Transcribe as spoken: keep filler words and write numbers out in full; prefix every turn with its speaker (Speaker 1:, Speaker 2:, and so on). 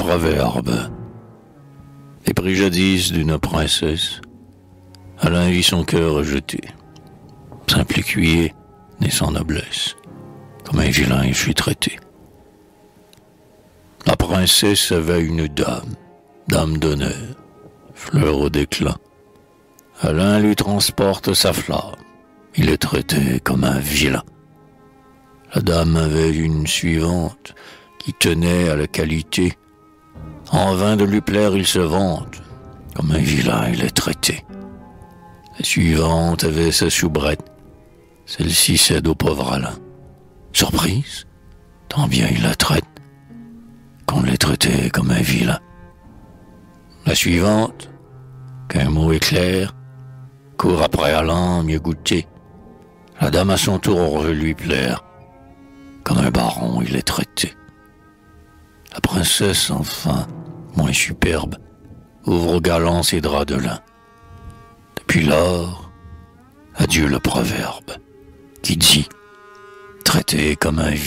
Speaker 1: proverbe. Épris jadis d'une princesse, Alain vit son cœur rejeté. Simple écuyer, né sans noblesse, comme un vilain il fut traité. La princesse avait une dame, dame d'honneur, fleur au déclin. Alain lui transporte sa flamme, il est traité comme un vilain. La dame avait une suivante qui tenait à la qualité. En vain de lui plaire, il se vante, comme un vilain il est traité. La suivante avait sa soubrette, celle-ci cède au pauvre Alain. Surprise, tant bien il la traite, qu'on l'ait traité comme un vilain. La suivante, qu'un mot éclaire, court après Alain mieux goûter. La dame à son tour veut lui plaire, comme un baron il est traité. La princesse, enfin, moins superbe, ouvre aux galants ses draps de lin. Depuis lors, adieu le proverbe qui dit « traité comme un vilain ».